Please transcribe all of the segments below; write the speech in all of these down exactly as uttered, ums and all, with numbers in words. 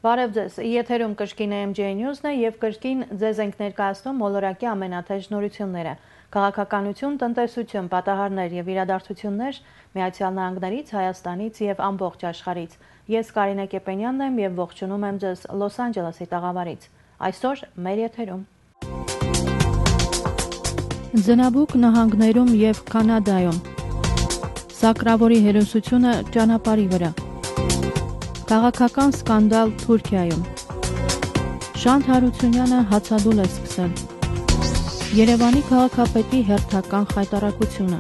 Բարև ձեզ, եթերում կրկին Էմ Ջի News-ն է և կրկին ձեզ ենք ներկայացնում մոլորակի ամենաթեժ նորությունները։ Քաղաքականություն, տնտեսություն, պատահարներ և իրադարձություններ Միացյալ Նահանգներից, Հայաստանից և ամբողջ աշխարհից։ Ես Կարինե Կեպենյանն եմ և ողջունում եմ ձեզ Լոս Անջելեսի տաղավարից։ Այսօր մեր եթերում Ձնաբուկ նահանգներում և Կանադայում Սակրավորի հերոսությունը ճանապարհի վրա Քաղաքական սկանդալ Թուրքիայում Շանթ Հարությունյանը հացադուլ է սկսել Երևանի քաղաքապետի հերթական խայտառակությունը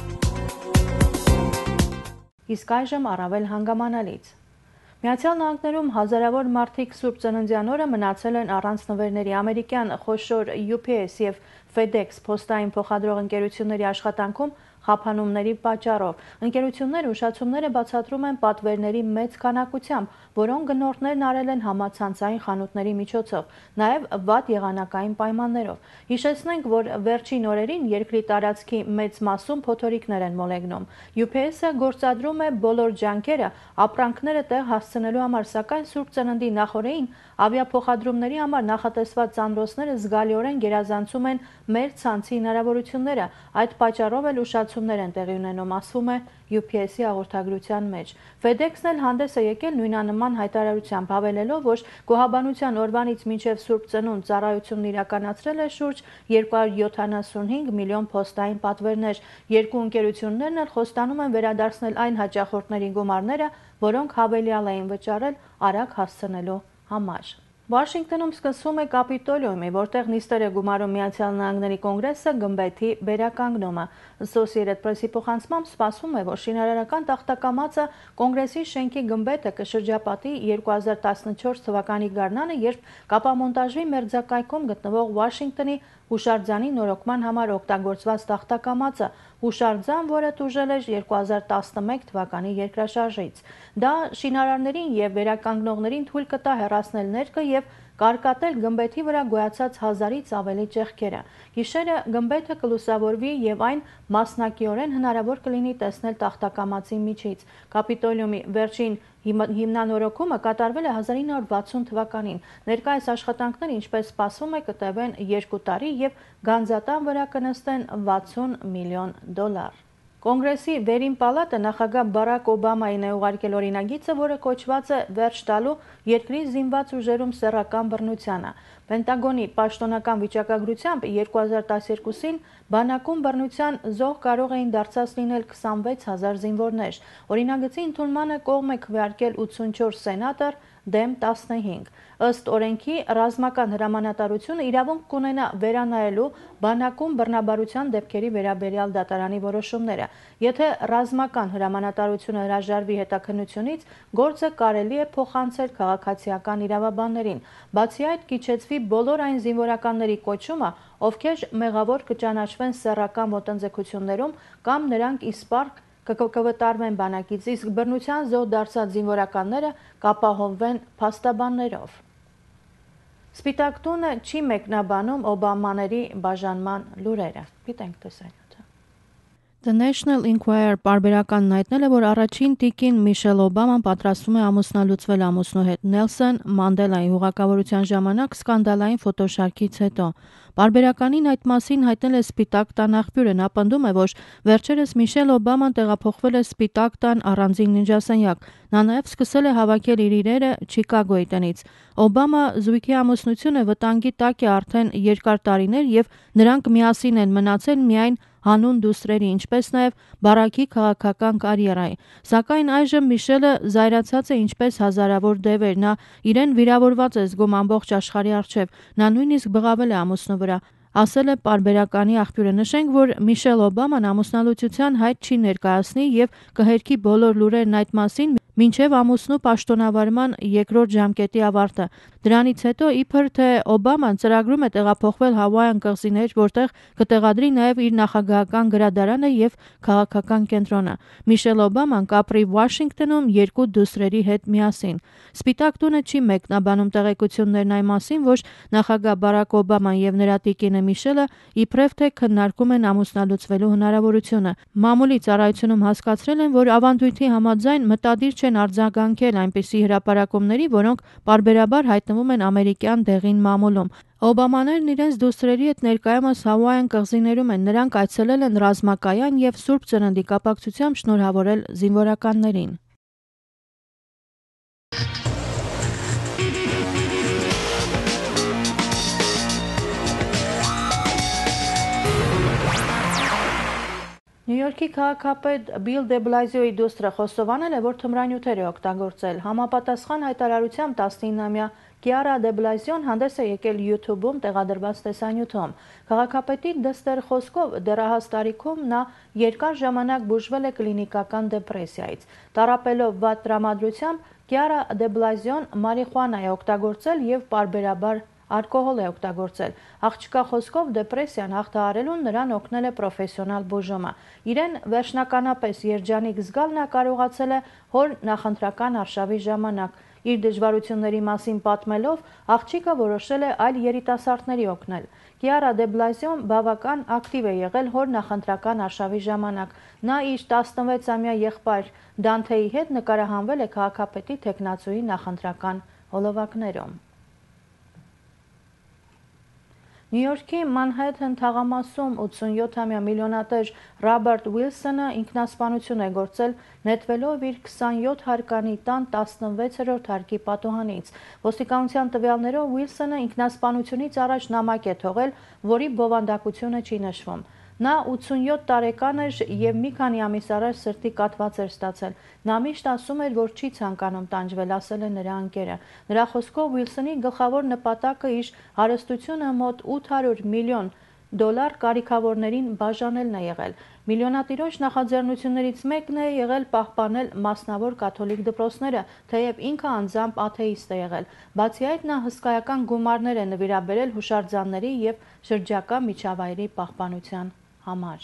Իսկ այժմ առավել հանգամանալից Միացյալ Նահանգներում հազարավոր մարդիկ Սուրբ Ծննդյան օրը մնացել են առանց նվերների ամերիկյան խոշոր յու փի էս և FedEx փոստային փոխադրող ընկերությունների աշխատանքում խափանումների պատճառով։ Ընկերությունները ուշացումները բացատրում են պատվերների մեծ քանակությամբ, որոնք գնորդներն արել են համացանցային խանութների միջոցով, նաև վատ եղանակային պայմաններով։ Հիշեցնենք, որ վերջին օրերին երկրի տարածքի մեծ մասում փոթորիկներ են մոլեգնում։ յու փի էս-ը գործադրում է բոլոր ջանքերը ապրանքները տեղ հասցնելու համար, սակայն Սուրբ Ծննդի նախօրեին ավիափոխադրումների համար նախատեսված ծանրոցները զգալիորեն գերազանցում են մեր ցանցի հնարավորությունները։ Այդ պատճառով էլ ուշացումներ են տեղի ունենում, ասվում է յու փի էս-ի հաղորդագրության մեջ։ FedEx-ն էլ հանդես է եկել նույնանման հայտարարությամբ, հավելելով, որ գոհաբանության օրվանից մինչև Սուրբ Ծնունդ ծառայությունն իրականացրել է շուրջ երկու հարյուր յոթանասունհինգ միլիոն փոստային պատվերներ։ Երկու ընկերություններն էլ խոստանում են վերադարձնել այն հաճախորդների գումարները, որոնք հավելյալ էին վճարել արագ հասցնելու համար։ Վաշինգտոնում սկսվում է Կապիտոլիումի, որտեղ նիստեր է գումարում Միացյալ Նահանգների կոնգրեսը գմբեթի վերականգնումը։ Associated Press-ի փոխանցմամբ սպասվում է, որ շինարարական տախտակամածը կոնգրեսի շենքի գմբեթը կշրջապատի երկու հազար տասնչորս թվականի գարնանը, երբ կապամոնտաժվի մերձակայքում գտնվող Վաշինգտոնի հուշարձանի նորոգման համար օգտագործված տախտակամածը, հուշարձան, որը տուժել էր երկու հազար տասնմեկ թվականի երկրաշարժից։ Դա շինարարներին և վերականգնողներին թույլ կտա հեռացնել ներկը և կարկատել գմբեթի վրա գոյացած հազարից ավելի ճեղքերը։ Գիշերը գմբեթը կլուսավորվի և այն մասնակիորեն հնարավոր կլինի տեսնել տախտակամածի միջից։ Կապիտոլիումի վերջին հիմնանորոգումը կատարվել է հազար ինը հարյուր վաթսուն թվականին։ Ներկայիս աշխատանքները, ինչպես սպասվում է, կտևեն երկու տարի և գանձատան վրա կնստեն վաթսուն միլիոն դոլար։ Կոնգրեսի վերին պալատը նախագահ Բարաք Օբամային է ուղարկել օրինագիծը, որը կոչված է վերջ տալու երկրի զինված ուժերում սեռական բռնությանը։ Պենտագոնի պաշտոնական վիճակագրությամբ երկու հազար տասներկուսին բանակում բռնության զոհ կարող էին դարձած լինել քսանվեց հազար զինվորներ։ Օրինագծի ընդունմանը կողմ է քվեարկել ութսունչորս սենատոր, դեմ տասնհինգ։ Ըստ օրենքի ռազմական հրամանատարությունը իրավունք կունենա վերանայելու բանակում բռնաբարության դեպքերի վերաբերյալ դատարանի որոշումները։ Եթե ռազմական հրամանատարությունը հրաժարվի հետաքննությունից, գործը կարելի է փոխանցել քաղաքացիական իրավաբաններին։ Բացի այդ, կիջեցվի բոլոր այն զինվորականների կոչումը, ովքեր մեղավոր կճանաչվեն սեռական ոտնձգություններում կամ նրանք իսպառ կվտարվեն բանակից, իսկ բռնության զոհ դարձած զինվորականները կապահովվեն փաստաբաններով։ Սպիտակ տունը չի մեկնաբանում Օբամաների բաժանման լուրերը։ Գիտենք տեսանյութը։ The National Enquirer պարբերականն հայտնել է, որ առաջին տիկին Միշել Օբաման պատրաստվում է ամուսնալուծվել ամուսնու հետ Նելսոն Մանդելայի հուղակավորության ժամանակ սկանդալային ֆոտոշարքից հետո։ Պարբերականին այդ մասին հայտնել է Սպիտակ տան աղբյուրը։ Նա պնդում է, որ վերջերս Միշել Օբաման տեղափոխվել է Սպիտակ տան առանձին ննջասենյակ։ Նա նաև սկսել է հավաքել իր իրերը Չիկագոյի տնից։ Օբամա զույգի ամուսնությունը վտանգի տակ է արդեն երկար տարիներ և նրանք միասին են մնացել միայն հանուն դուստրերի, ինչպես նաև Բարաքի քաղաքական կարիերայի։ Սակայն այժմ Միշելը զայրացած է ինչպես հազարավոր դևեր։ Նա իրեն վիրավորված է զգում ամբողջ աշխարհի առջև։ Նա նույնիսկ բղավել է ամուսնու վրա, ասել է պարբերականի աղբյուրը։ Նշենք, որ Միշել Օբաման ամուսնալուծության հայտ չի ներկայացնի և կհերքի բոլոր լուրերն այդ մասին մինչև ամուսնու պաշտոնավարման երկրորդ ժամկետի ավարտը։ Դրանից հետո իբր թե Օբաման ծրագրում է տեղափոխվել Հավայյան կղզիներ, որտեղ կտեղադրի նաև իր նախագահական գրադարանը եւ քաղաքական կենտրոնը։ Միշել Օբաման կապրի Վաշինգտոնում երկու դուստրերի հետ միասին։ Սպիտակ տունը չի մեկնաբանում տեղեկություններն այն մասին, որ նախագահ Բարակ Օբաման եւ նրա տիկինը Միշելը իբրև թե քննարկում են ամուսնալուծվելու հնարավորությունը։ Մամուլի ծառայությունում հասկացրել են, որ ավանդույթի համաձայն մտադիր չեն արձագանքել այնպիսի հրապարակումների, որոնք պարբերաբար հայտնվում են ամերիկյան դեղին մամուլում։ Օբամաներն իրենց դուստրերի հետ ներկայումս Հավայյան կղզիներում են, նրանք այցելել են ռազմակայան եւ Սուրբ Ծննդի կապակցությամբ շնորհավորել զինվորականներին։ Նյու Յորքի քաղաքապետ Բիլ դե Բլազիոյի դուստրը խոստովանել է, որ թմրանյութեր է օգտագործել։ Համապատասխան հայտարարությամբ տասնինամյա Կիարա դե Բլազիոն հանդես է եկել YouTube-ում տեղադրված տեսանյութում։ Քաղաքապետի դստեր խոսքով դեռահաս տարիքում նա երկար ժամանակ բուժվել է կլինիկական դեպրեսիայից։ Տառապելով վատ տրամադրությամբ Կիարա դե Բլազիոն մարիխուանա է օգտագործել եւ պարբերաբար ալկոհոլ է օգտագործել։ Աղջկա խոսքով դեպրեսիան հաղթահարելուն նրան օգնել է պրոֆեսիոնալ բուժումը։ Իրեն վերջնականապես երջանիկ զգալ նա կարողացել է հոր նախընտրական արշավի ժամանակ։ Իր դժվարությունների մասին պատմելով, աղջիկը որոշել է այլ երիտասարդների օգնել։ Կիարա դե Բլազիոն բավական ակտիվ է եղել հոր նախընտրական արշավի ժամանակ։ Նա իր տասնվեցամյա եղբայր Դանթեի հետ նկարահանվել է քաղաքապետի թեկնածուի նախընտրական հոլովակներում։ Նյու Յորքի Մանհեթեն թաղամասում ութսունյոթամյա միլիոնատեր Ռոբերտ Ուիլսոնը ինքնասպանություն է գործել նետվելով իր քսանյոթ հարկանի տան տասնվեցերորդ հարկի պատուհանից։ Ոստիկանության տվյալներով Ուիլսոնը ինքնասպանությունից առաջ նամակ է թողել, որի բովանդակությունը չի նշվում։ Նա ութսունյոթ տարեկան էր եւ մի քանի ամիս առաջ սրտի կաթված էր ստացել։ Նա միշտ ասում էր, որ չի ցանկանում տանջվել, ասել է նրա ընկերը։ Նրա խոսքով Ուիլսոնի գլխավոր նպատակը իր հարստությունը մոտ ութ հարյուր միլիոն դոլար կարիքավորներին բաժանելն է եղել։ Միլիոնատիրոջ նախաձեռնություններից մեկն է եղել պահպանել մասնավոր կաթոլիկ դպրոցները, թեև ինքը անձամբ աթեիստ է եղել։ Բացի այդ, նա հսկայական գումարներ է նվիրաբերել հուշարձանների եւ շրջակա միջավայրի պահպանության համար։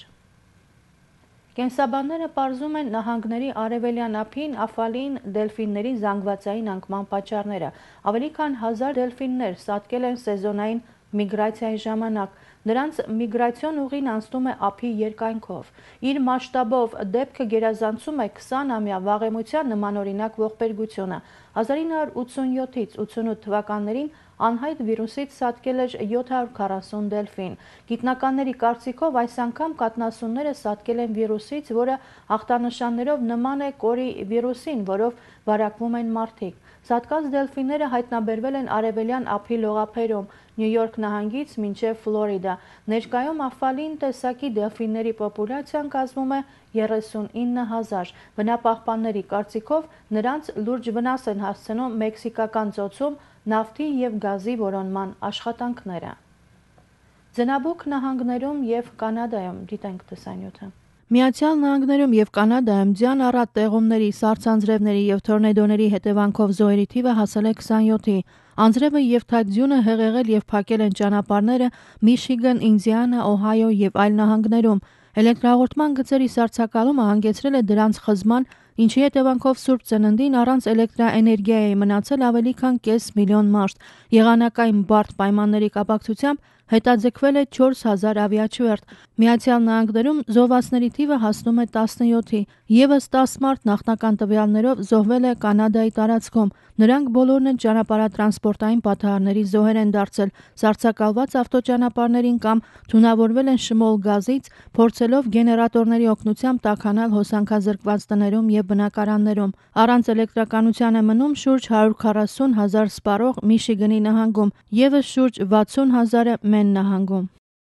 Կենսաբանները պարզում են նահանգների արևելյան ափին Աֆալին դելֆինների զանգվածային անկման պատճառները։ Ավելի քան հազար դելֆիններ սատկել են սեզոնային միգրացիայի ժամանակ։ Նրանց միգրացիոն ուղին անցնում է ափի երկայնքով։ Իր մասշտաբով դեպքը գերազանցում է քսանամյա վաղեմության նմանօրինակ ողբերգությունը։ հազար ինը հարյուր ութսունյոթից ութսունութ թվականներին անհայտ վիրուսից սատկել էր յոթ հարյուր քառասուն դելֆին։ Գիտնականների կարծիքով այս անգամ կաթնասունները սատկել են վիրուսից, որը ախտանշաններով նման է կորի վիրուսին, որով վարակվում են մարդիկ։ Սատկած դելֆինները հայտնաբերվել են արևելյան ափի լողափերում, Նյու Յորք նահանգից մինչև Ֆլորիդա։ Ներկայում Աֆալին տեսակի դելֆինների պոպուլյացիան կազմում է երեսունինը հազար։ Բնապահպանների կարծիքով նրանց լուրջ վնաս են հասցնում մեքսիկական ծոցում նավթի եւ գազի որոնման աշխատանքները։ Ձնաբուկ նահանգներում եւ Կանադայում դիտենք տեսանյութը։ Միացյալ Նահանգներում եւ Կանադայում ձյան առատ տեղումների, սառցանձրևների եւ թորնեդոների հետևանքով զոհերի թիվը հասել է քսանյոթի։ Անձրևը եւ թագձյունը հեղեղել եւ փակել են ճանապարհները Միշիգան, Ինդիանա, Օհայո եւ այլ նահանգներում։ Էլեկտրահաղորդման գծերի սառցակալումը հանգեցրել է դրանց խզման, ինչի հետևանքով Սուրբ Ծննդին առանց էլեկտրաէներգիայի մնացել ավելի քան կես միլիոն մարդ։ Եղանակային բարդ պայմանների կապակցությամբ հետաձգվել է չորս հազար ավիաչվերթ։ Միացյալ Նահանգներում զոհվածների թիվը հասնում է տասնյոթի։ Եվս տասը մարդ նախնական տվյալներով զոհվել է Կանադայի տարածքում։ Նրանք բոլորն են ճանապարհատրանսպորտային պատահարների զոհեր են դարձել, սառցակալված ավտոճանապարհներին կամ թունավորվել են շմոլ գազից, փորձելով գեներատորների օգնությամբ տաքանալ հոսանքազրկված տներում եւ բնակարաններում։ Առանց էլեկտրականության է մնում շուրջ հարյուր քառասուն հազար սպառող Միշիգանի նահանգում, եւս շուրջ վաթսուն հազարը Մեն նահանգում։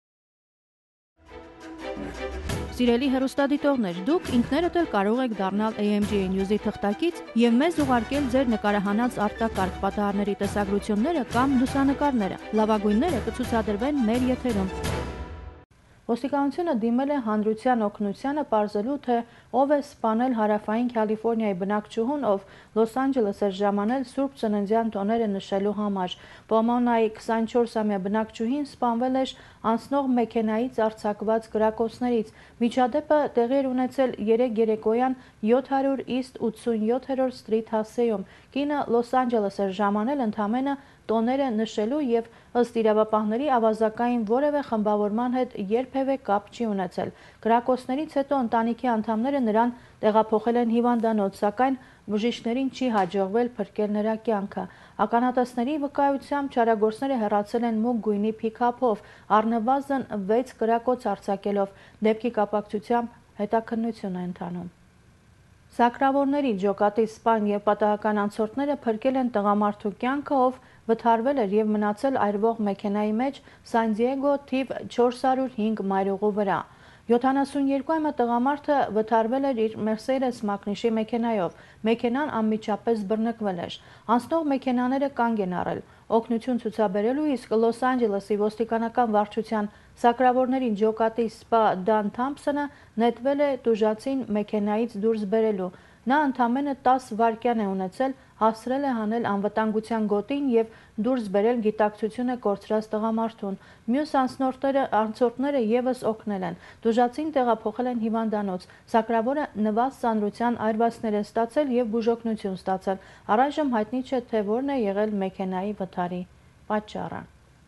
Սիրելի հեռուստադիտողներ, դուք ինքներդ էլ կարող եք դառնալ A M G News-ի թղթակից եւ մեզ ուղարկել ձեր նկարահանած արտակարգ պատահարների տեսագրությունները կամ լուսանկարները։ Լավագույնները կցուցադրվեն մեր եթերում։ Ոստիկանությունը դիմել է հանրության օգնությանը պարզելու, թե ով է սպանել հարավային Կալիֆոռնիայի բնակչուհուն, ով Լոս Անջելես էր ժամանել Սուրբ Ծննդյան տոները նշելու համար։ Պոմոնայի քսանչորսամյա բնակչուհին սպանվել էր անցնող մեքենայից արձակված կրակոցներից։ Միջադեպը տեղի էր ունեցել երեկ երեկոյան յոթ հարյուր East ութսունյոթերորդ Street հասցեում։ Կինը Լոս Անջելես էր ժամանել ընդամենը տոները նշելու և ըստ իրավապահների ավազակային որևէ խմբավորման հետ երբևէ կապ չի ունեցել։ Կրակոցներից հետո ընտանիքի անդամները նրան տեղափոխել են հիվանդանոց, սակայն բժիշկներին չի հաջողվել փրկել նրա կյանքը։ Ականատեսների վկայությամբ չարագործները հեռացել են մուգ գույնի փիքափով, առնվազն վեց կրակոց արձակելով։ Դեպքի կապակցությամբ հետաքննություն է ընթանում։ Սակրավորների ջոկատի սպան և պատահական անցորդները փրկել են տղամարդու կյանքը, ով վթարվել էր և մնացել այրվող մեքենայի մեջ Սան Դիեգո թիվ չորս հարյուր հինգ մայրուղու վրա։ յոթանասունյոթամյա տղամարդը վթարվել էր իր Mercedes մակնիշի մեքենայով։ Մեքենան անմիջապես բռնկվել էր։ Անցնող մեքենաները կանգ են առել։ Օգնություն ցուցաբերելու, իսկ Լոս Անջելեսի ոստիկանական վարչության սակրավորներին ջոկատի սպա Դան Թամփսոնը նետվել է տուժածին մեքենայից դուրս բերելու։ Նա ընդամենը տասը վայրկյան է ունեցել, հասցրել է հանել անվտանգության գոտին և դուրս բերել գիտակցությունը կորցրած տղամարդուն։ Մյուս անցորդները ևս օգնել են։ Տուժածին տեղափոխել են հիվանդանոց։ Սակրավորը նվազ ծանրության այրվածքներ է ստացել և բուժօգնություն ստացել։ Առայժմ հայտնի չէ, թե որն է եղել մեքենայի վթարի պատճառը։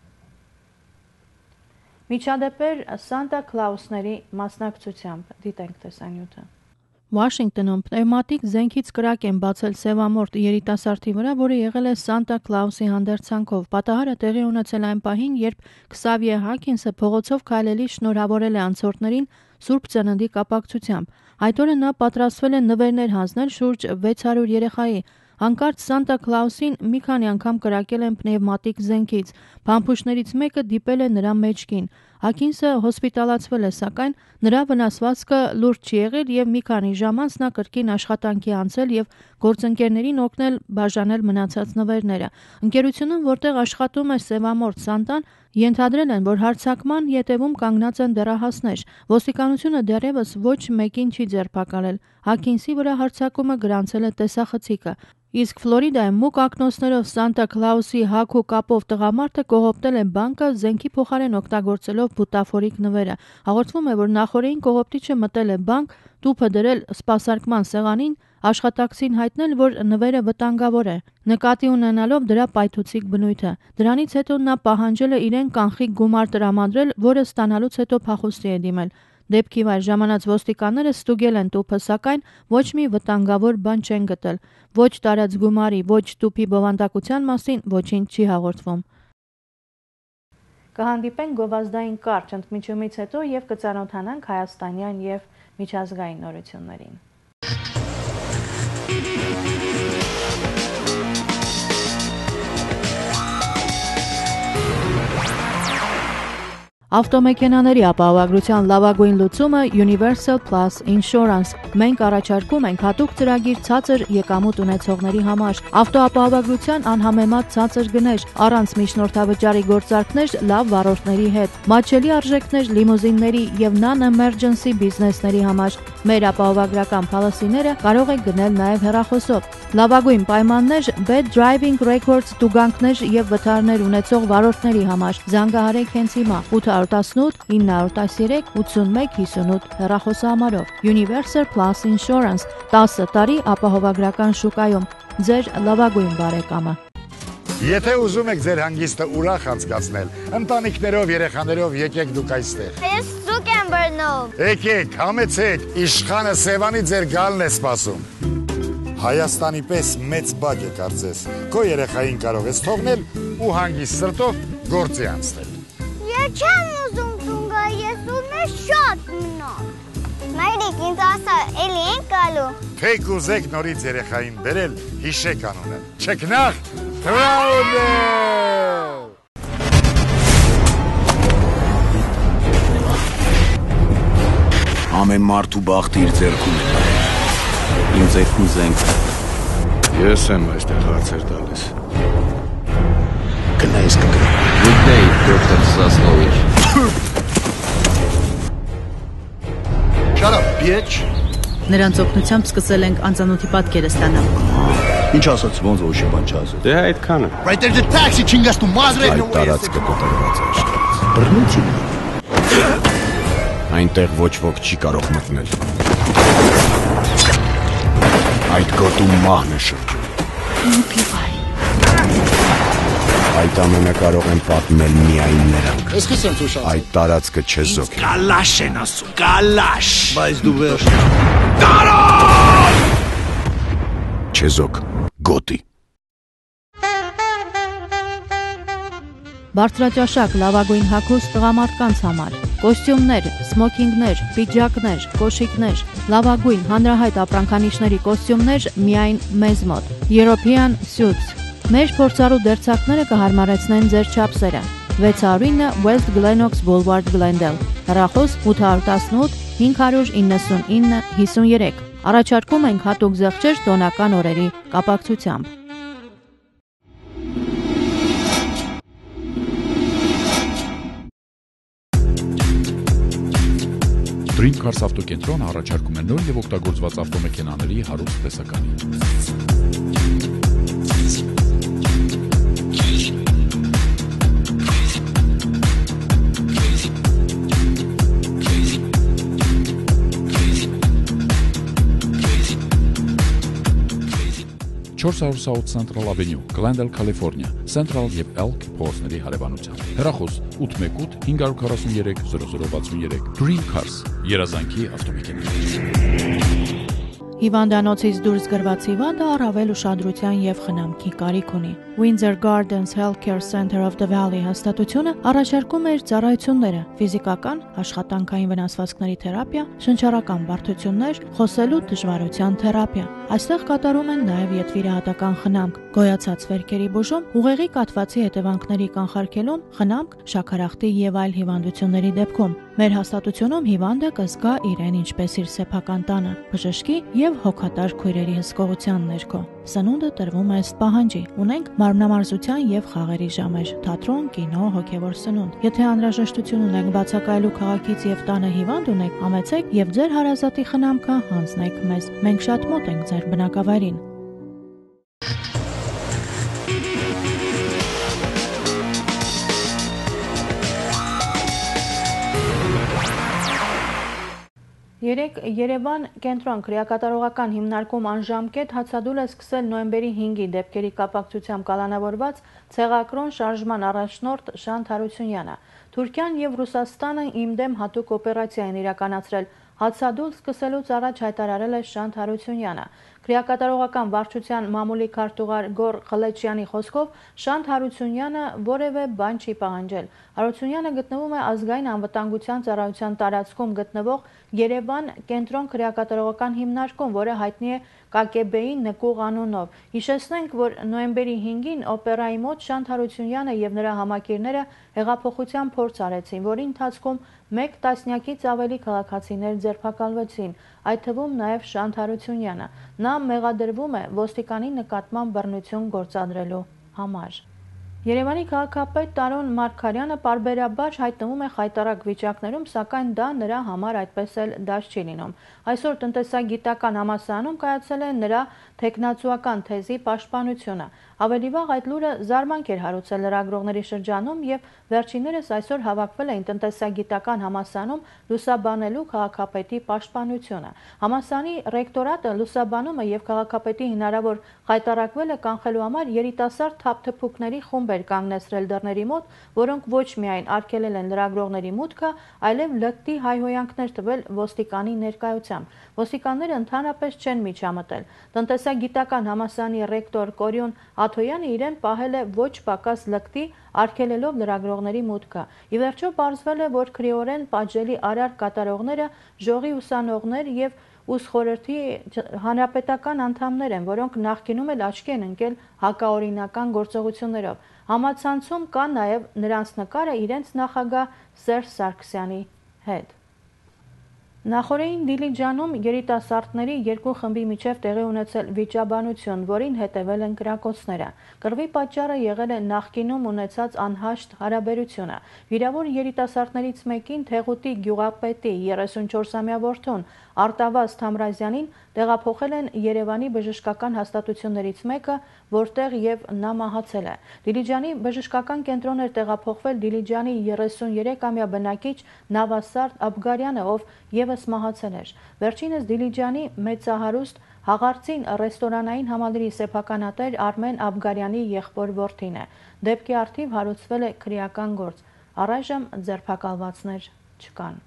Միջադեպեր Սանտա Կլաուսների մասնակցությամբ, դիտենք տեսանյութը։ Վաշինգտոնում պնևմատիկ զենքից կրակ են բացել սևամորթ երիտասարդի վրա, որը եղել է Սանտա Կլաուսի հանդերձանքով։ Պատահարը տեղի ունեցել այն պահին, երբ Քսավիե Հակինսը փողոցով քայլելիս շնորհավորել է անցորդներին Սուրբ Ծննդի կապակցությամբ։ Այդ օրը նա պատրաստվել է նվերներ հանձնել շուրջ վեց հարյուր երեխայի։ Հանկարծ Սանտա Կլաուսին մի քանի անգամ կրակել են պնևմատիկ զենքից։ Փամփուշտներից մեկը դիպել է նրա մեջքին։ Հակինսը հոսպիտալացվել է, սակայն նրա վնասվածքը լուրջ չի եղել և մի քանի ժամ անց նա կրկին աշխատանքի անցել և գործընկերներին օգնել բաժանել մնացած նվերները։ Ընկերությունում, որտեղ աշխատում է սևամորթ Սանտան, ենթադրել են, որ հարձակման ետևում կանգնած են դեռահասներ։ Ոստիկանությունը դեռևս ոչ մեկին չի ձերբակալել։ Հակինսի վրա հարձակումը գրանցել է տեսախցիկը։ Իսկ Ֆլորիդայում մուգ ակնոցներով Սանտա Կլաուսի հագ ու կապով տղամարդը կողոպտել է բանկը զենքի փոխարեն օգտագործելով բութաֆորիկ նվերը։ Հաղորդվում է, որ նախօրեին կողոպտիչը մտել է բանկ, տուփը դրել սպասարկման սեղանին, աշխատակցին հայտնել, որ նվերը վտանգավոր է, նկատի ունենալով դրա պայթուցիկ բնույթը։ Դրանից հետո նա պահանջել է իրեն կանխիկ գումար տրամադրել, որը ստանալուց հետո փախուստի է դիմել։ Դեպքի վայր ժամանած ոստիկանները ստուգել են տուփը, սակայն ոչ մի վտանգավոր բան չեն գտել։ Ոչ տարած գումարի, ոչ տուփի բովանդակության մասին ոչինչ չի հաղորդվում։ Կհանդիպենք գովազդային կարճ ընդմիջումից հետո և կծանոթանանք հայաստանյան և միջազգային նորություններին։ Ավտոմեքենաների ապահովագրության լավագույն լուծումը Universal Plus Insurance։ Մենք առաջարկում ենք հատուկ ծրագիր ցածր եկամուտ ունեցողների համար։ Ավտոապահովագրության անհամեմատ ցածր գներ, առանց միջնորդավճարի գործարքներ լավ վարորդների հետ, մատչելի արժեքներ լիմուզինների և non-emergency բիզնեսների համար։ Մեր ապահովագրական փոլիսիները կարող եք գնել նաև հեռախոսով։ Լավագույն պայմաններ Bad Driving Records տուգանքներ և վթարներ ունեցող վարորդների համար։ Զանգահարեք հենց հիմա ութ տասնութ ինը տասներեք ութսունմեկ հիսունութ հեռախոսահամարով։ Universal Plus Insurance տասը տարի ապահովագրական շուկայում ձեր լավագույն բարեկամը։ Եթե ուզում եք ձեր հանգիստը ուրախ անցկացնել, ընտանիքներով, երեխաներով եկեք դուք այստեղ։ Ես սուկ եմ բռնում։ Եկեք, համեցեք, իշխանը Սևանի ձեր գալն է սպասում։ Հայաստանի պես մեծ բակ է կարծես։ Քո երեխային կարող ես թողնել ու հանգիստ սրտով գործի անցնել։ Ես չեմ ուզում տուն գա, ես ուզում եմ շատ մնալ։ Մայրիկ, ինձ ասա, էլի ենք գալու։ Թե կուզեք նորից երեխային բերել, հիշեք անունը։ Չքնաղ Թրաուդել։ Ամեն մարդու բախտը իր ձեռքում է։ Իմ ձեռքում զենք։ Ես եմ այստեղ հարցեր տալիս։ Գնա ես կգնա։ Good day, Doctor Zaslovich. Եչ։ Նրանց օգնությամբ սկսել ենք անծանոթի պատկերը ստանալ։ Ինչ ասաց ոնց ոչ բան չասել։ Դե այդքանը։ Right there's a taxi chingas tu madre. Այդ տարածքը կտրված է աշխարհից։ Բռնություն։ Այնտեղ ոչ ոք չի կարող մտնել։ Այդ գոտու մահն է շրջում։ Այդ ամենը կարող են պատմել միայն նրանք։ Ես քիչ եմ ցույց։ Այդ տարածքը չեզոք։ Կալաշ են ասում, կալաշ։ Բայց դու վերջ։ Չեզոք գոտի։ Բարձրաճաշակ լավագույն հագուստ տղամարդկանց համար, կոստյումներ, սմոքինգներ, պիջակներ, կոշիկներ, լավագույն հանրահայտ ապրանքանիշների կոստյումներ միայն մեզ մոտ։ European Suits։ Մեր փորձառու դերձակները կհարմարեցնեն ձեր չափսերը։ վեց հարյուր ինը West Glenox Boulevard Glendale։ Հեռախոս ութ տասնութ հինգ իննսունինը հիսուններեք։ Առաջարկում ենք հատուկ զեղչեր տոնական օրերի կապակցությամբ։ Dream Cars ավտոկենտրոնը առաջարկում է նոր եւ օգտագործված ավտոմեքենաների հարուստ տեսականի։ չորս հարյուր South Central Avenue, Glendale, California, Central եւ Elk փողոցների հարևանությամբ։ Հեռախոս ութ մեկ ութ հինգ քառասուններեք զրո զրո վաթսուններեք։ Dream Cars, երազանքի ավտոմեքենաներ։ Հիվանդանոցից դուրս գրված հիվանդը առավել ուշադրության եւ խնամքի կարիք ունի։ Windsor Gardens Healthcare Center of the Valley հաստատությունը առաջարկում է իր ծառայությունները՝ ֆիզիկական, աշխատանքային վնասվածքների թերապիա, շնչառական բարդություններ, խոսելու դժվարության թերապիա։ Այստեղ կատարում են նաև ետվիրահատական խնամք, գոյացած վերքերի բուժում, ուղեղի կաթվածի հետևանքների կանխարգելում, խնամք, շաքարախտի եւ այլ հիվանդությունների դեպքում։ Մեր հաստատությունում հիվանդը կզգա իրեն ինչպես իր սեփական տանը, բժշկի եւ հոգատար քույրերի հսկողության ներքո։ Սնունդը տրվում է ըստ պահանջի։ Ունենք մարմնամարզության եւ խաղերի ժամեր, թատրոն, կինո, հոգեվոր սնունդ։ Եթե անհրաժեշտություն ունեք բացակայելու քաղաքից եւ տանը հիվանդ ունեք, ամեցեք եւ ձեր հարազատի խնամքը հանձնեք մեզ։ Մենք շատ մոտ ենք ձեր բնակավայրին։ Երեկ Երևան կենտրոն քրեակատարողական հիմնարկում անժամկետ հացադուլ է սկսել նոյեմբերի հինգի դեպքերի կապակցությամբ կալանավորված ցեղակրոն շարժման առաջնորդ Շանթ Հարությունյանը։ Թուրքիան եւ Ռուսաստանը իմ դեմ հատուկ օպերացիա են իրականացրել։ Հացադուլ սկսելուց առաջ հայտարարել է Շանթ Հարությունյանը։ Քրեակատարողական վարչության մամուլի քարտուղար Գոր Խլեչյանի խոսքով Շանթ Հարությունյանը որևէ բան չի պահանջել։ Հարությունյանը գտնվում է ազգային անվտանգության ծառայության տարածքում գտնվող Երևան կենտրոն քրեակատարողական հիմնարկում, որը հայտնի է Կա Կե Բեի նկուղ անունով։ Հիշեցնենք, որ նոյեմբերի հինգին օպերայի մոտ Շանթ Հարությունյանը եւ նրա համակիրները հեղափոխության փորձ արեցին, որի ընթացքում մեկ տասնյակից ավելի քաղաքացիներ ձերբակալվեցին, այդ թվում նաև Շանթ Հարությունյանը։ Նա մեղադրվում է ոստիկանի նկատմամբ բռնություն գործադրելու համար։ Երևանի քաղաքապետ Տարոն Մարգարյանը պարբերաբար հայտնվում է խայտառակ վիճակներում, սակայն դա նրա համար այդպես էլ դաշ չի լինում։ Այսօր տնտեսագիտական համալսարանում կայացել է նրա թեկնածուական թեզի պաշտպանությունը։ Ավելի վաղ այդ լուրը զարմանք էր հարուցել լրագրողների շրջանում եւ վերջիններս այսօր հավաքվել էին տնտեսագիտական համալսարանում լուսաբանելու քաղաքապետի պաշտպանությունը։ Համալսարանի ռեկտորատը լուսաբանումը եւ քաղաքապետի հնարավոր խայտառակվելը կանխելու համար երիտասարդ թափթփուկների խումբ էր կանգնեցրել դռների մոտ, որոնք ոչ միայն արգելել են լրագրողների մուտքը, այլև լկտի հայհոյանքներ տվել ոստիկանի ներկայությամբ։ Ոստիկանները ընդհանրապես չեն միջամտել։ Տնտեսագիտական համալսարանի ռեկտոր Կորյուն Աթոյանը իրեն պահել է ոչ պակաս լկտի, արգելելով լրագրողների մուտքը։ Ի վերջո պարզվել է, որ քրեորեն պատժելի արար կատարողները ժողի ուսանողներ եւ Ուսխորհրդի հանրապետական անդամներ են, որոնք նախկինում էլ աչքի են ընկել հակաօրինական գործողություններով։ Համացանցում կա նաև նրանց նկարը իրենց նախագահ Սերժ Սարգսյանի հետ։ Նախորդին Դիլիջանում երիտասարդների երկու խմբի միջև տեղի ունեցել վիճաբանություն, որին հետևել են կրակոցները։ Կռվի պատճառը եղել է նախկինում ունեցած անհաշտ հարաբերությունը։ Վիրավոր երիտասարդներից մեկին Թեղուտի գյուղապետի երեսունչորսամյա որդուն Արտավազ Թամրազյանին տեղափոխել են Երևանի բժշկական հաստատություններից մեկը, որտեղ եւ նա մահացել է։ Դիլիջանի բժշկական կենտրոն էր տեղափոխվել Դիլիջանի երեսունյոթամյա բնակիչ Նավասարդ Աբգարյանը, ով եւս մահացել էր։ Վերջինս Դիլիջանի մեծահարուստ Հաղարծին ռեստորանային համալիրի սեփականատեր Արմեն Աբգարյանի եղբոր որդին է։ Դեպքի առթիվ հարուցվել է քրեական գործ։ Առայժմ ձերբակալվածներ չկան։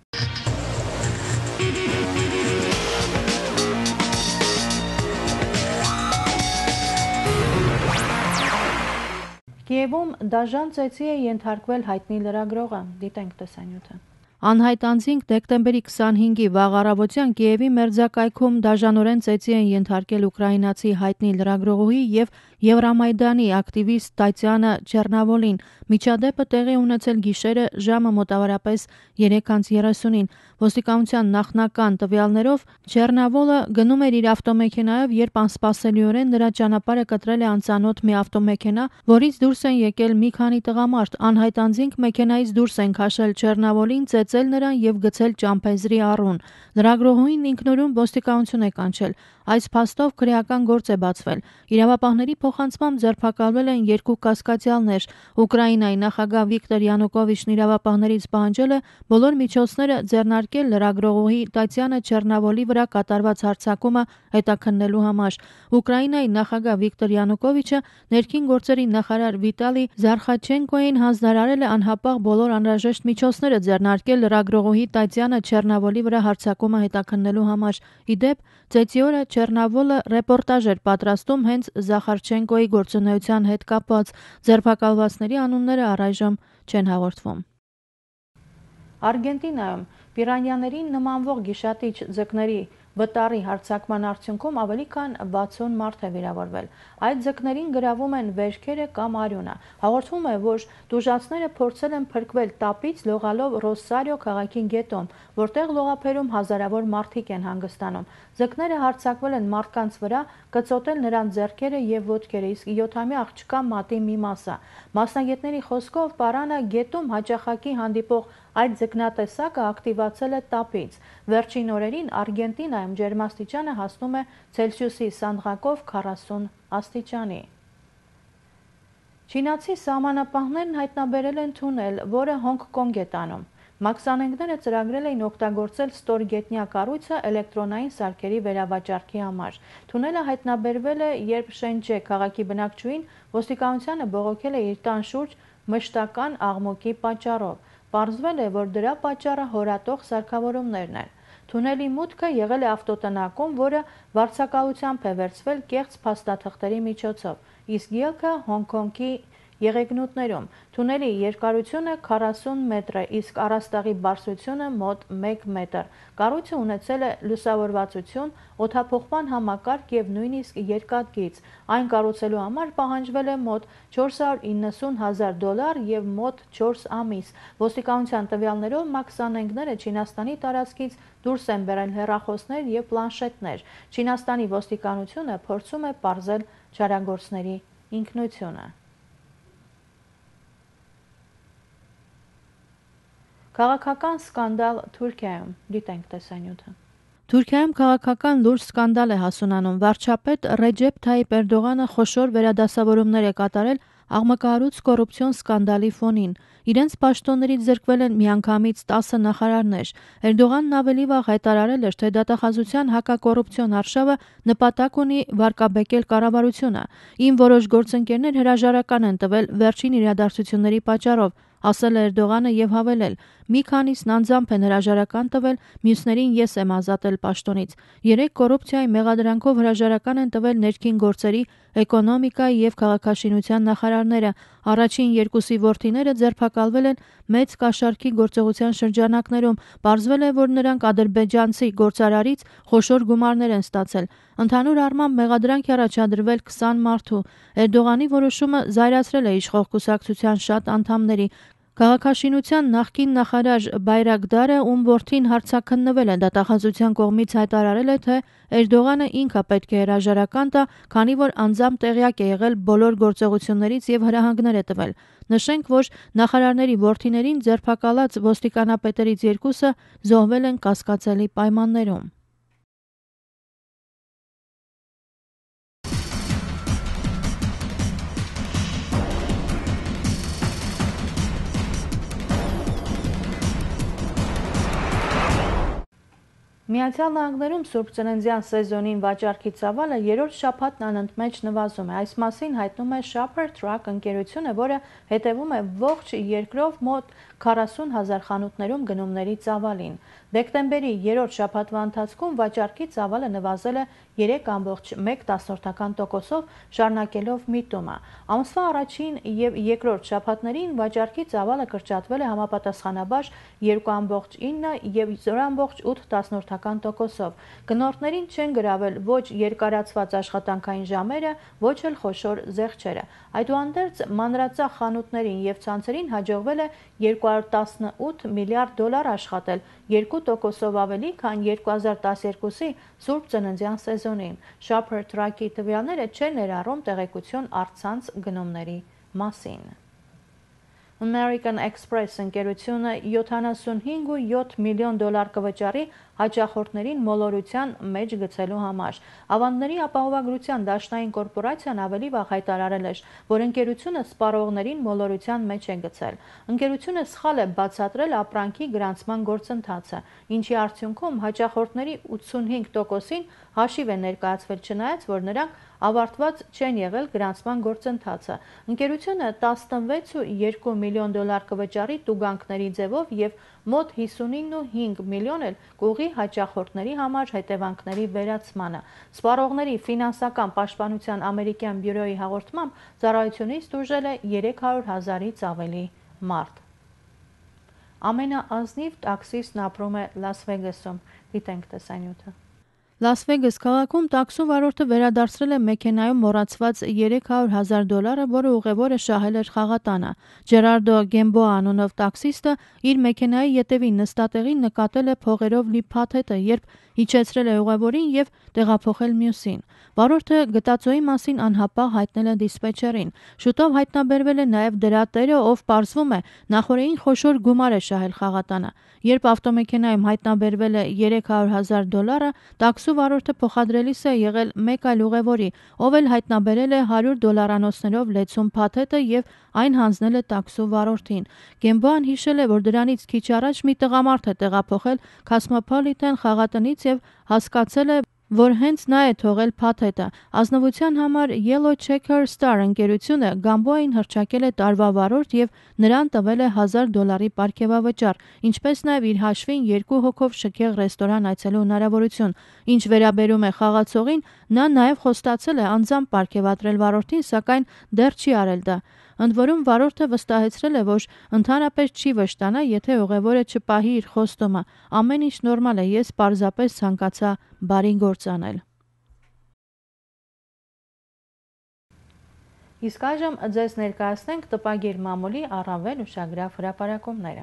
Կիևում դաժան ծեծի է ենթարկվել հայտնի լրագրողը, դիտենք տեսանյութը։ Անհայտ անձինք դեկտեմբերի քսանհինգի վաղ առավոտյան Կիևի մերձակայքում դաժանորեն ծեծի են ենթարկել ուկրաինացի հայտնի լրագրողուհի եւ Եվրամայդանի ակտիվիստ Տատյանա Չեռնավոլին։ Միջադեպը տեղի ունեցել գիշերը ժամը մոտավորապես երեք անց երեսունին։ Ոստիկանության նախնական տվյալներով Չեռնավոլը գնում էր իր ավտոմեքենայով, երբ անսպասելիորեն նրա ճանապարհը կտրել է անծանոթ մի ավտոմեքենա, որից դուրս են եկել մի քանի տղամարդ։ Անհայտ անձինք մեքենայից դուրս են քաշել Չեռնավոլին, ծեծել նրան եւ գցել ճամփեզրի առուն։ Լրագրողուհին ինքնուրույն ոստիկանություն է կանչել։ Այս փաստով քրեական գործ է բացվել։ Իրավապահների փոխանցմամբ ձերբակալվել են երկու կասկածյալներ։ Ուկրաինայի նախագահ Վիկտոր Յանուկովիչն իրավապահներից պահանջել է բոլոր միջոցները ձեռնարկել լրագրողուհի Տատյանա Չեռնավոլի վրա կատարված հարձակումը հետաքննելու համար։ Ուկրաինայի նախագահ Վիկտոր Յանուկովիչը ներքին գործերի նախարար Վիտալի Զարխաչենկոին հանձնարարել է անհապաղ բոլոր անհրաժեշտ միջոցները ձեռնարկել լրագրողուհի Տատյանա Չեռնավոլի վրա հարձակումը հետաքննելու համար։ Իդեպ, ծեծի օրը Չեռնավոլը ռեպորտաժ էր պատրաստում հենց Զախարչենկոյի գործունեության հետ կապված։ Ձերբակալվածների անունները առայժմ չեն հաղորդվում։ Արգենտինայում պիրանյաներին նմանվող գիշատիչ ձկների վտարի հարձակման արդյունքում ավելի քան վաթսուն մարդ է վիրավորվել։ Այդ ձկներին գրավում են վերքերը կամ արյունը։ Հաղորդվում է, որ տուժածները փորձել են փրկվել տապից լողալով Ռոսարիո քաղաքի գետում, որտեղ լողափերում հազարավոր մարդիկ են հանգստանում։ Ձկները հարձակվել են մարդկանց վրա, կծոտել նրանց ձեռքերը եւ ոտքերը, իսկ յոթամյա աղջկա մատի մի մասը։ Մասնագետների խոսքով պարանը գետում հաճախակի հանդիպող այդ ձկնատեսակը ակտիվացել է տապից։ Վերջին օրերին Արգենտինայում ջերմաստիճանը հասնում է Ցելսիուսի սանդղակով քառասուն աստիճանի։ Չինացի սահմանապահներն հայտնաբերել են թունել, որը Հոնգ Կոնգ է տանում։ Մաքսանենգները ծրագրել էին օգտագործել ստորգետնյա կառույցը էլեկտրոնային սարքերի վերավաճառքի համար։ Թունելը հայտնաբերվել է, երբ Շենջե քաղաքի բնակչուհին ոստիկանությանը բողոքել է իր տան շուրջ մշտական աղմուկի պատճառով։ Պարզվել է, որ դրա պատճառը հորատող սարքավորումներն են։ Թունելի մուտքը եղել է ավտոտնակում, որը վարձակալությամբ է վերցվել կեղծ փաստաթղթերի միջոցով, իսկ ելքը Հոնգ-Կոնգի եղեգնուտներում։ Թունելի երկարությունը քառասուն մետր է, իսկ առաստաղի բարձրությունը մոտ մեկ մետր։ Կառույցը ունեցել է լուսավորվածություն, օդափոխման համակարգ եւ նույնիսկ երկաթգիծ։ Այն կառուցելու համար պահանջվել է մոտ չորս հարյուր իննսուն հազար դոլար եւ մոտ չորս ամիս։ Ոստիկանության տվյալներով մաքսանենգները Չինաստանի տարածքից դուրս են բերել հեռախոսներ եւ պլանշետներ։ Չինաստանի ոստիկանությունը փորձում է պարզել չարագործների ինքնությունը։ Քաղաքական սկանդալ Թուրքիայում, դիտենք տեսանյութը։ Թուրքիայում քաղաքական լուրջ սկանդալ է հասունանում։ Վարչապետ Ռեջեփ Թայիփ Էրդողանը խոշոր վերադասավորումներ է կատարել աղմկահարույց կոռուպցիոն սկանդալի ֆոնին։ Իրենց պաշտոններից զրկվել են միանգամից տասը նախարարներ։ Էրդողանն ավելի վաղ հայտարարել էր, թե դատախազության հակակոռուպցիոն արշավը նպատակ ունի վարկաբեկել կառավարությունը։ Իմ որոշ գործընկերներ հրաժարական են տվել վերջին իրադարձությունների պատճառով, ասել է Էրդողանը եւ հավելել. մի քանիսն անձամբ են հրաժարական տվել, մյուսներին ես եմ ազատել պաշտոնից։ Երեք կոռուպցիայի մեղադրանքով հրաժարական են տվել ներքին գործերի, էկոնոմիկայի եւ քաղաքաշինության նախարարները։ Առաջին երկուսի որդիները ձերբակալվել են մեծ կաշառքի գործողության շրջանակներում։ Պարզվել է, որ նրանք ադրբեջանցի գործարարից խոշոր գումարներ են ստացել։ Ընդհանուր առմամբ մեղադրանք է առաջադրվել քսան մարդու։ Էրդողանի որոշումը զայրացրել է իշխող կուսակցության շատ անդամների։ Քաղաքաշինության նախկին նախարար Բայրակդարը, ում որդին հարցաքննվել է դատախազության կողմից, հայտարարել է, թե Էրդողանը ինքը պետք է հրաժարական տա, քանի որ անձամբ տեղյակ է եղել բոլոր գործողություններից եւ հրահանգներ է տվել։ Նշենք, որ նախարարների որդիներին ձերբակալած ոստիկանապետերից երկուսը զոհվել են կասկածելի պայմաններում։ Միացյալ Նահանգներում Սուրբ Ծննդյան սեզոնին վաճառքի ծավալը երրորդ շաբաթն անընդմեջ նվազում է։ Այս մասին հայտնում է Shopper Truck ընկերությունը, որը հետևում է ողջ երկրով մոտ քառասուն հազար խանութներում գնումների ծավալին։ Դեկտեմբերի երրորդ շաբաթվա ընթացքում վաճառքի ծավալը նվազել է երեք կόμկոմ մեկ տոկոսով, շարունակելով միտումը։ Ամսվա առաջին եւ երկրորդ շաբաթներին վաճառքի ծավալը կրճատվել է համապատասխանաբար երկու կόμկոմ ինը եւ զորո կόμկոմ ութ տոկոսով։ Գնորդներին չեն գրավել ոչ երկարացված աշխատանքային ժամերը, ոչ էլ խոշոր զեղչերը։ Այդուհանդերձ մանրածախ խանութներին եւ ցանցերին հաջողվել է երկու հարյուր տասնութ միլիարդ դոլար աշխատել, երկու տոկոսով ավելի, քան երկու հազար տասներկուսի Սուրբ Ծննդյան սեզոնին։ Shopper Truck-ի տվյալները չեն ներառում տեղեկություն առցանց գնումների մասին։ American Express ընկերությունը յոթանասունհինգ կόμկոմ յոթ միլիոն դոլար կվճարի հաճախորդներին մոլորության մեջ գցելու համար։ Ավանդների ապահովագրության դաշնային կորպորացիան ավելի վաղ հայտարարել էր, որ ընկերությունը սպառողներին մոլորության մեջ է գցել։ Ընկերությունը սխալ է բացատրել ապրանքի գրանցման գործընթացը, ինչի արդյունքում հաճախորդների ութսունհինգ տոկոսին հաշիվ է ներկայացվել, չնայած որ նրանք ավարտված չեն եղել գրանցման գործընթացը։ Ընկերությունը տասնվեց կόμկոմ երկու միլիոն դոլար կվճարի տուգանքների ձևով եւ մոտ հիսունինը կόμկոմ հինգ միլիոն էլ կուղղի հաճախորդների համար հետևանքների վերացմանը։ Սպառողների ֆինանսական պաշտպանության ամերիկյան բյուրոյի հաղորդմամբ ծառայությունից տուժել է երեք հարյուր հազարից ավելի մարդ։ Ամենաազնիվ տաքսիստն ապրում է Լաս Վեգասում։ Դիտենք տեսանյութը։ Լաս Վեգաս քաղաքում տաքսու վարորդը վերադարձրել է մեքենայում մոռացված երեք հարյուր հազար դոլարը, որը ուղևորը շահել էր խաղատանը։ Ջերարդո Գեմբոա անունով տաքսիստը իր մեքենայի ետևին նստատեղին նկատել է փողերով լի փաթեթը, երբ իջեցրել է ուղևորին եւ տեղափոխել մյուսին։ Վարորդը գտածոյի մասին անհապաղ հայտնել է դիսպեչերին։ Շուտով հայտնաբերվել է նաև դրա տերը, ով պարզվում է նախորդին խոշոր գումար է շահել խաղատանը։ Երբ ավտոմեքենայում հայտնաբերվել է երեք հարյուր հազար դոլարը, տաքսու վարորդը փոխադրելիս է եղել մեկ այլ ուղևորի, ով էլ հայտնաբերել է հարյուր դոլարանոցներով լեցուն փաթեթը եւ այն հանձնել է տաքսու վարորդին։ Գեմբոան հիշել է, որ դրանից քիչ առաջ մի տղամարդ է տեղափոխել Cosmopolitan խաղատնից եւ հասկացել է, որ հենց նա է թողել փաթեթը։ Ազնվության համար Yellow Checker Star ընկերությունը Գամբոային հռչակել է տարվա վարորդ եւ նրան տվել է հազար դոլարի պարգևավճար, ինչպես նաեւ իր հաշվին երկու հոգով շքեղ ռեստորան այցելու հնարավորություն։ Ինչ վերաբերում է խաղացողին, նա նաեւ խոստացել է անձամբ պարգևատրել վարորդին, սակայն դեռ չի արել դա։ Ընդ որում վարորդը վստահեցրել է, որ ընդհանրապես չի վշտանա, եթե ուղևորը չպահի իր խոստումը։ Ամեն ինչ նորմալ է, ես պարզապես ցանկացա բարի գործ անել։ Իսկ այժմ ձեզ ներկայացնենք տպագիր մամուլի առավել ուշագրավ հրապարակումները։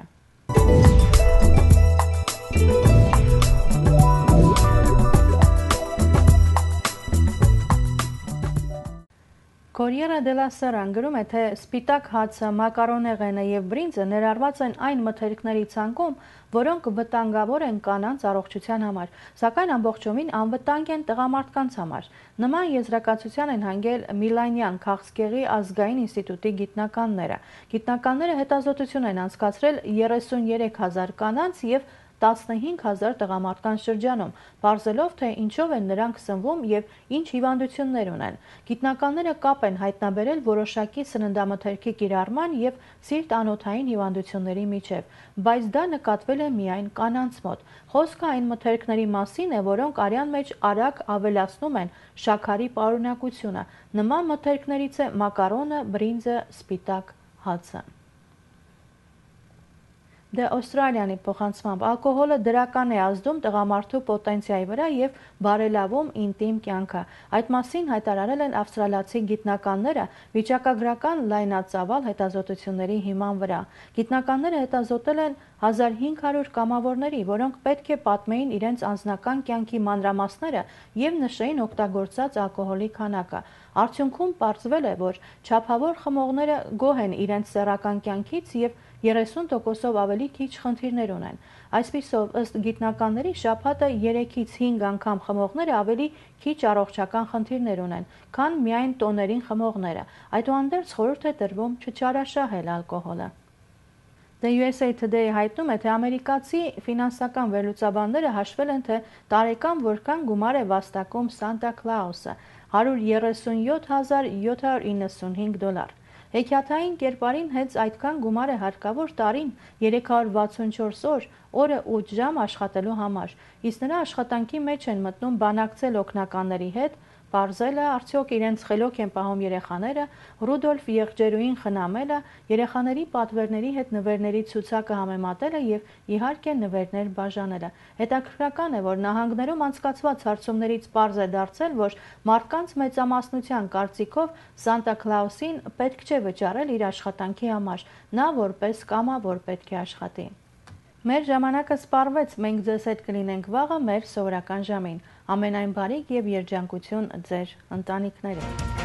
Corriere della Sera գրում է, թե սպիտակ հացը, մակարոնեղենը եւ բրինձը ներառված են այն մթերքների ցանկում, որոնք վտանգավոր են կանանց առողջության համար, սակայն ամբողջովին անվտանգ են տղամարդկանց համար։ Նման եզրակացության են հանգել Միլանյան քաղցկեղի ազգային ինստիտուտի գիտնականները։ Գիտնականները հետազոտություն են անցկացրել երեսունյերեք հազար կանանց եւ տասնհինգ հազար տղամարդկանց շրջանում, պարզելով, թե ինչով են նրանք սնվում եւ ինչ հիվանդություններ ունեն։ Գիտնականները կապ են հայտնաբերել որոշակի սննդամթերքի կիրառման եւ սիրտ-անոթային հիվանդությունների միջեւ, բայց դա նկատվել է միայն կանանց մոտ։ Խոսքը այն մթերքների մասին է, որոնք արյան մեջ արագ ավելացնում են շաքարի պարունակությունը։ Նման մթերքներից է մակարոնը, բրինձը, սպիտակ հացը։ Դե Ավստրալիանի փոխանցմամբ ալկոհոլը դրական է ազդում տղամարդու պոտենցիայի վրա եւ բարելավում ինտիմ կյանքը։ Այդ մասին հայտարարել են ավստրալիացի գիտնականները վիճակագրական լայնածավալ հետազոտությունների հիման վրա։ Գիտնականները հետազոտել են հազար հինգ հարյուր կամավորների, որոնք պետք է պատմեին իրենց անձնական կյանքի մանրամասները եւ նշեին օգտագործած ալկոհոլի քանակը։ Արդյունքում պարզվել է, որ չափավոր խմողները գոհ են իրենց սեռական կյանքից եւ երեսուն տոկոսով ավելի քիչ խնդիրներ ունեն։ Այսպիսով, ըստ գիտնականների, շաբաթը երեքից հինգ անգամ խմողները ավելի քիչ առողջական խնդիրներ ունեն, քան միայն տոներին խմողները։ Այդուհանդերձ խորհուրդ է տրվում չչարաշահել ալկոհոլը։ The U S A Today հայտնում է, թե ամերիկացի ֆինանսական վերլուծաբանները հաշվել են, թե տարեկան որքան գումար է վաստակում Սանտա Կլաուսը՝ հարյուր երեսունյոթ հազար յոթ հարյուր իննսունհինգ դոլար։ Հեքիաթային կերպարին հենց այդքան գումար է հարկավոր տարին երեք հարյուր վաթսունչորս օր, օրը ութ ժամ աշխատելու համար, իսկ նրա աշխատանքի մեջ են մտնում բանակցել օգնականների հետ, պարզելը, արդյոք իրենց խելոք են պահում երեխաները, Ռուդոլֆ եղջերուին խնամելը, երեխաների պատվերների հետ նվերների ցուցակը համեմատելը եւ իհարկե նվերներ բաժանելը։ Հետաքրքրական է, որ նահանգներում անցկացված հարցումներից պարզ է դարձել, որ մարդկանց մեծամասնության կարծիքով Սանտա Կլաուսին պետք չէ վճարել իր աշխատանքի համար, նա որպես կամավոր պետք է աշխատի։ Մեր ժամանակը սպառվեց, մենք ձեզ հետ կլինենք վաղը մեր սովորական ժամին։ Ամենայն բարիք եւ երջանկություն ձեր ընտանիքներին։